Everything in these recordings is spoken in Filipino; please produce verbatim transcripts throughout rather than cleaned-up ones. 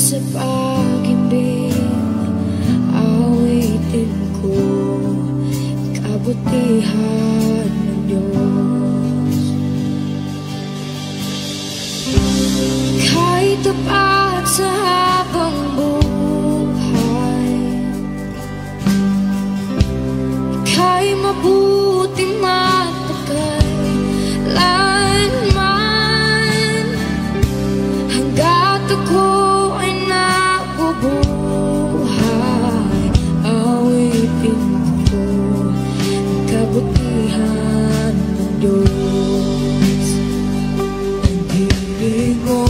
sa pag-ibig, awitin ko kabutihan ng Diyos. Kahit tapat sa habang buhay, ika'y mabuting matagal lanman, hanggat ako ay nabubuhay. Awitin ko ang kabutihan ng Diyos. Ang ibig mo,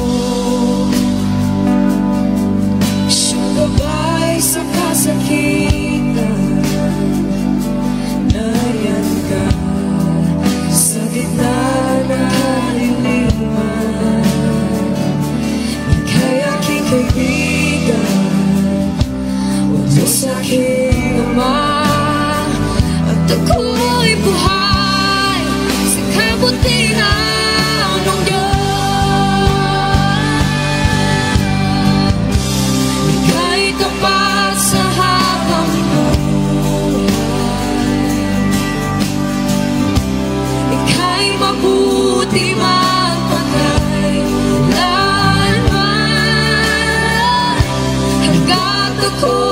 siyang gabay sa kasakitan. Nariyan ka sa gitna ng kaliliman. Ika'y aking kaibigan, o Diyos aking Ama, at ako'y buhay sa kabutihan ng Diyos. Ika'y tapat sa habang buhay, ika'y mabuti magpakailanman, hanggat ako